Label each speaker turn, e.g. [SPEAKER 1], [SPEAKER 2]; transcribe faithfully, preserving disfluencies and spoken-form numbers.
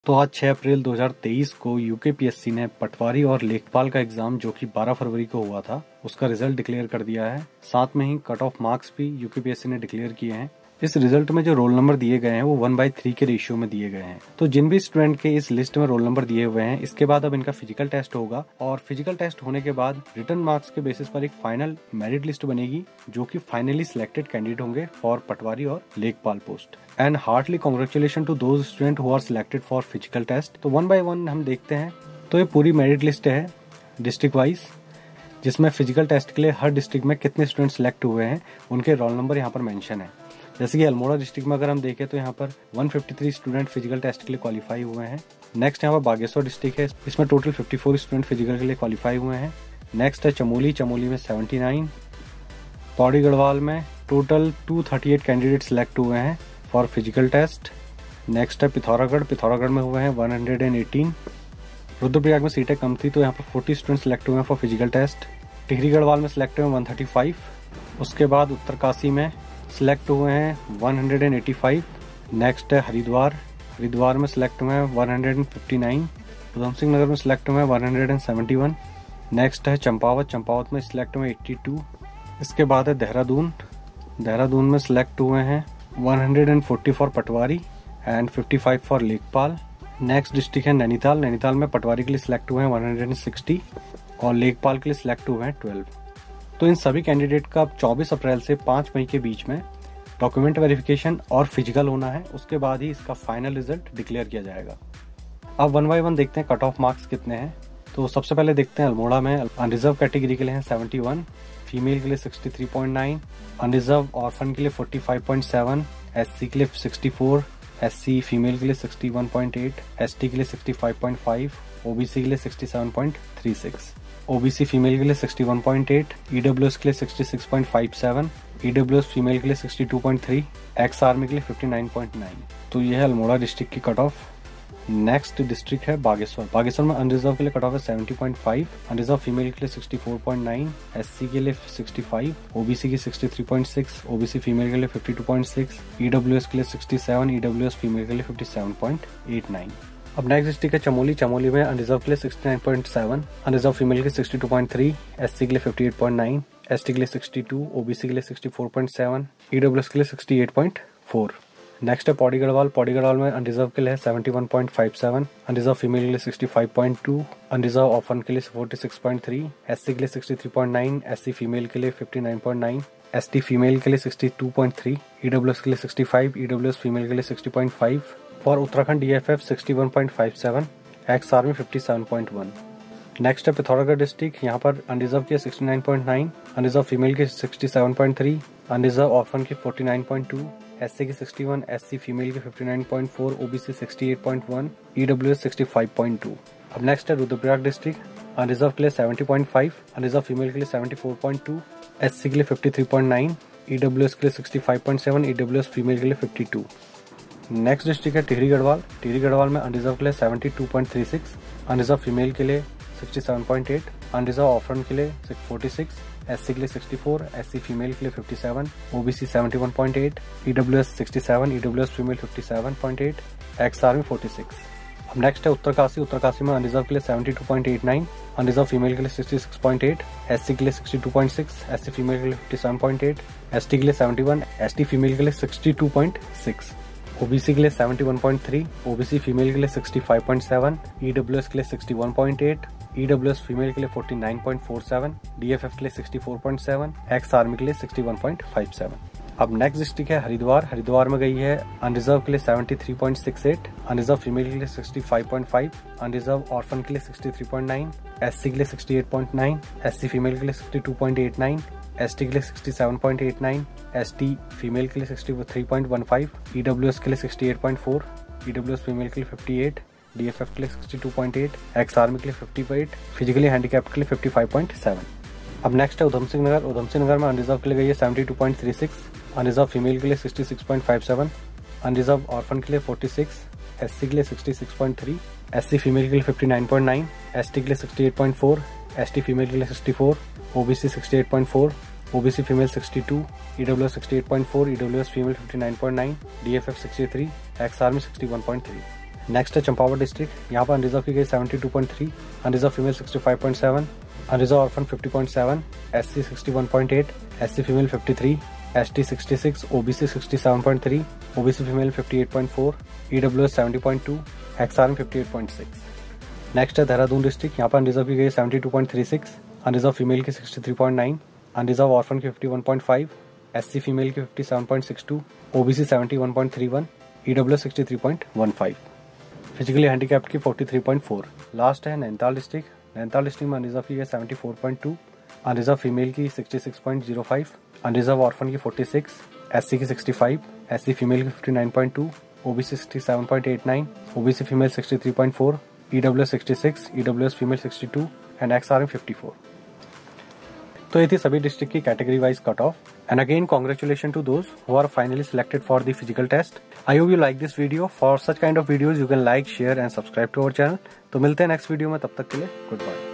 [SPEAKER 1] तो आज छह अप्रैल दो हज़ार तेईस को यूकेपीएससी ने पटवारी और लेखपाल का एग्जाम जो कि बारह फरवरी को हुआ था उसका रिजल्ट डिक्लेयर कर दिया है। साथ में ही कट ऑफ मार्क्स भी यूकेपीएससी ने डिक्लेयर किए हैं। इस रिजल्ट में जो रोल नंबर दिए गए हैं वो वन बाई थ्री के रेशियो में दिए गए हैं। तो जिन भी स्टूडेंट के इस लिस्ट में रोल नंबर दिए हुए हैं, इसके बाद अब इनका फिजिकल टेस्ट होगा और फिजिकल टेस्ट होने के बाद रिटर्न मार्क्स के बेसिस पर एक फाइनल मेरिट लिस्ट बनेगी जो कि फाइनली सिलेक्टेड कैंडिडेट होंगे फॉर पटवारी और Lekhpal post. And heartly congratulation to those student who are selected for physical test. तो वन बाय वन हम देखते हैं। तो ये पूरी मेरिट लिस्ट है डिस्ट्रिक्ट वाइज, जिसमें फिजिकल टेस्ट के लिए हर डिस्ट्रिक्ट में कितने स्टूडेंट सिलेक्ट हुए हैं उनके रोल नंबर यहाँ पर मेंशन है। जैसे कि अल्मोड़ा डिस्ट्रिक्ट में अगर हम देखें तो यहाँ पर एक सौ तिरेपन स्टूडेंट फिजिकल टेस्ट के लिए क्वालिफाई हुए हैं। नेक्स्ट यहाँ पर बागेश्वर डिस्ट्रिक्ट है, इसमें टोटल चौवन स्टूडेंट फिजिकल के लिए क्वालिफाई हुए हैं। नेक्स्ट है चमोली, चमोली में उन्यासी। पौड़ी गढ़वाल में टोटल दो सौ अड़तीस कैंडिडेट सिलेक्ट हुए हैं फॉर फिजिकल टेस्ट। नेक्स्ट है पिथौरागढ़, पिथौरागढ़ में हुए हैं एक सौ अठारह। रुद्रप्रयाग में सीटें कम थी तो यहाँ पर चालीस स्टूडेंट सिलेक्ट हुए हैं for physical test. Tehri Garhwal में सिलेक्ट हुए हैं एक सौ पैंतीस। उसके बाद उत्तरकाशी में सिलेक्ट हुए हैं एक सौ पचासी। नेक्स्ट है हरिद्वार, हरिद्वार में सिलेक्ट हुए हैं एक सौ उनसठ। उधम सिंह नगर में सिलेक्ट हुए हैं एक सौ इकहत्तर। नेक्स्ट है चंपावत, चंपावत में सिलेक्ट हुए हैं बयासी। इसके बाद है देहरादून, देहरादून में सिलेक्ट हुए हैं एक सौ चालीस फॉर पटवारी एंड पचपन फॉर लेखपाल। नेक्स्ट डिस्ट्रिक्ट है नैनीताल, नैनीताल में पटवारी के लिए सिलेक्ट हुए हैं एक सौ साठ और लेखपाल के लिए सिलेक्ट हुए हैं बारह। तो इन सभी कैंडिडेट का चौबीस अप्रैल से पाँच मई के बीच में डॉक्यूमेंट वेरिफिकेशन और फिजिकल होना है। उसके बाद ही इसका फाइनल रिजल्ट डिक्लेयर किया जाएगा। अब वन बाय वन देखते हैं कट ऑफ मार्क्स कितने हैं। तो सबसे पहले देखते हैं अल्मोड़ा में अनरिजर्व कैटेगरी के लिए हैं इकहत्तर, फीमेल के लिए तिरसठ पॉइंट नौ, अनरिजर्व ऑर्फन के लिए पैंतालीस पॉइंट सात, एससी के लिए चौंसठ, एससी फीमेल के लिए इकसठ पॉइंट आठ, एसटी के लिए पैंसठ पॉइंट पाँच, ओबीसी के लिए सड़सठ पॉइंट तीस, ओबीसी फीमेल के लिए इकसठ पॉइंट आठ, ईडब्ल्यूएस के लिए छियासठ पॉइंट सत्तावन, ईडब्ल्यूएस फीमेल के लिए बासठ पॉइंट तीन, एक्स आर्मी के लिए उनसठ पॉइंट नौ। तो ये है अल्मोड़ा डिस्ट्रिक्ट की कट ऑफ। नेक्स्ट डिस्ट्रिक्ट है बागेश्वर, बागेश्वर में अनरिजर्व के लिए कट ऑफ है सत्तर पॉइंट पाँच, अनरिजर्व फीमेल के लिए चौंसठ पॉइंट नौ, एससी के लिए पैंसठ, ओबीसी की तिरसठ पॉइंट छह, ओबीसी फीमेल के लिए बावन पॉइंट छह, ईडब्ल्यूएस के लिए सड़सठ, ईडब्ल्यूएस फीमेल के लिए सत्तावन पॉइंट आठ नौ। अब नेक्स्ट डिस्ट्रिक्ट है चमोली, चमोली में अनरिजर्व के लिए उनहत्तर पॉइंट सात, अनरिजर्व फीमेल के लिए बासठ पॉइंट तीन, एससी के लिए अट्ठावन पॉइंट नौ, एसटी के लिए बासठ, ओबीसी के लिए चौंसठ पॉइंट सात, ईडब्ल्यूएस के लिए अड़सठ पॉइंट चार। नेक्स्ट है पौड़ी गढ़वाल, पौड़ी गढ़वाल में अनरिजर्व के लिए इकहत्तर पॉइंट सत्तावन, अनरिजर्व फीमेल के लिए पैंसठ पॉइंट दो, अनरिजर्व ऑफन के लिए छियालीस पॉइंट तीन, एससी के लिए तिरसठ पॉइंट नौ, एससी फीमेल के लिए उनसठ पॉइंट नौ, एसटी फीमेल के लिए बासठ पॉइंट तीन, ईडब्ल्यूएस के लिए पैंसठ, ईडब्ल्यूएस फीमेल के लिए साठ पॉइंट पाँच, फॉर उत्तराखंड डीएफएफ इकसठ पॉइंट सत्तावन, एक्स आर्मी सत्तावन पॉइंट एक। नेक्स्ट है पिथौरागढ़ डिस्ट्रिक्ट, यहाँ पर अनरिजर्व के उनहत्तर पॉइंट नौ, अनरिजर्व फीमेल के सड़सठ पॉइंट तीन, अनरिजर्व ऑफन के उनचास पॉइंट दो, एससी के इकसठ, एससी फीमेल के उनसठ पॉइंट चार, ओबीसी अड़सठ पॉइंट एक, ईडब्ल्यूएस पैंसठ पॉइंट दो। अब नेक्स्ट है रुद्रप्रयाग डिस्ट्रिक्ट, अनरिजर्व के लिए सत्तर पॉइंट पाँच, अनरिजर्व फीमेल के लिए चौहत्तर पॉइंट दो, एससी के लिए तिरेपन पॉइंट नौ, ईडब्ल्यूएस के लिए पैंसठ पॉइंट सात, ईडब्ल्यूएस फीमेल के लिए बावन। नेक्स्ट डिस्ट्रिक्ट है टिहरी गढ़वाल, टिहरी गढ़वाल में अनरिजर्व के लिए बहत्तर पॉइंट छत्तीस, अनरिजर्व फीमेल के लिए सड़सठ पॉइंट आठ, अनरिजर्व ऑफन के लिए छियालीस, एससी के लिए चौंसठ, एससी फीमेल के लिए सत्तावन, ओबीसी इकहत्तर पॉइंट आठ, ईडब्ल्यूएस सरसठ, ईडब्ल्यूएस फीमेल सत्तावन पॉइंट आठ, एक्स आर्मी छियालीस। अब नेक्स्ट है उत्तरकाशी, उत्तरकाशी में अनरिजर्व के लिए बहत्तर पॉइंट आठ नौ, अनरिजर्व फीमेल के लिए छियासठ पॉइंट आठ, एससी के लिए बासठ पॉइंट छह, एससी फीमेल के लिए सत्तावन पॉइंट आठ, एसटी के लिए इकहत्तर, एसटी फीमेल के लिए बासठ पॉइंट छह, ओबीसी के लिए इकहत्तर पॉइंट तीन, ओबीसी फीमेल के लिए पैंसठ पॉइंट सात, ईडब्ल्यूएस के लिए इकसठ पॉइंट आठ, ईडब्ल्यूएस फीमेल के लिए उनचास पॉइंट चौवालीस, डीएफएफ के लिए चौंसठ पॉइंट सात, एक्स आर्मी के लिए इकसठ पॉइंट सत्तावन। अब नेक्स्ट डिस्ट्रिक्ट है हरिद्वार, हरिद्वार में गई है अनरिजर्व के लिए तिहत्तर पॉइंट अड़सठ, अनरिजर्व फीमेल के लिए पैंसठ पॉइंट पाँच, अनरिजर्व ऑर्फन के लिए तिरसठ पॉइंट नौ, एससी के लिए अड़सठ पॉइंट नौ, एससी फीमेल के लिए बासठ पॉइंट आठ नौ, एसटी के लिए सड़सठ पॉइंट आठ नौ, एसटी फीमेल के लिए तिरसठ पॉइंट पंद्रह, ईडब्ल्यूएस के लिए अड़सठ पॉइंट चार, ईडब्ल्यूएस फीमेल के लिए अट्ठावन, डीएफएफ के लिए बासठ पॉइंट आठ, एक्स आर्मी के लिए अट्ठावन, फिजिकली हैंडीकैप्ड के लिए पचपन पॉइंट सात। अब नेक्स्ट है उधम सिंह नगर, उधम सिंह नगर में अनरिजर्व के लिए गई है बहत्तर पॉइंट छत्तीस, अनरिजर्व फीमेल के लिए छियासठ पॉइंट सत्तावन, अनरिजर्व ऑर्फन के लिए छियालीस, एससी के लिए छियासठ पॉइंट तीन, एससी फीमेल के लिए उनसठ पॉइंट नौ, एसटी के लिए अड़सठ पॉइंट चार, एसटी फीमेल के लिए चौंसठ, ओबीसी अड़सठ पॉइंट चार, ओबीसी फीमेल बासठ, ईडब्ल्यूएस अड़सठ पॉइंट चार, ईडब्ल्यूएस फीमेल उनसठ पॉइंट नौ, डीएफएफ तिरसठ, एक्स आर्मी इकसठ पॉइंट तीन। नेक्स्ट है चंपावत डिस्ट्रिक्ट, यहाँ पर अनरिजर्व की गई seventy two point three, unreserve female sixty five point seven, unreserve orphan fifty point seven, SC sixty one point eight, SC female fifty three, ST sixty six, OBC sixty seven point three, OBC female fifty eight point four, EWS seventy point two, XRM fifty eight point six. Next है Dehradun district, यहाँ पर unreserve की गई seventy two point three six, unreserve female की sixty three point nine, unreserve orphan की fifty one point five, SC female की fifty seven point six two, OBC seventy one point three one, EWS sixty three point one five, physically handicapped की forty three point four. Last है Nainital district, Nainital district में unreserve की गई seventy four point two, unreserve female की sixty six point zero five, unreserve orphan की forty six, SC की sixty five, SC female की fifty nine point two, OBC sixty seven point eight nine, OBC female sixty three point four, EWS sixty six, EWS female sixty two and XRM fifty four. तो ये थी सभी district की category wise cut off. And again congratulation to those who are finally selected for the physical test. I hope you like this video. For such kind of videos you can like, share and subscribe to our channel. तो मिलते हैं next video में, तब तक के लिए good bye.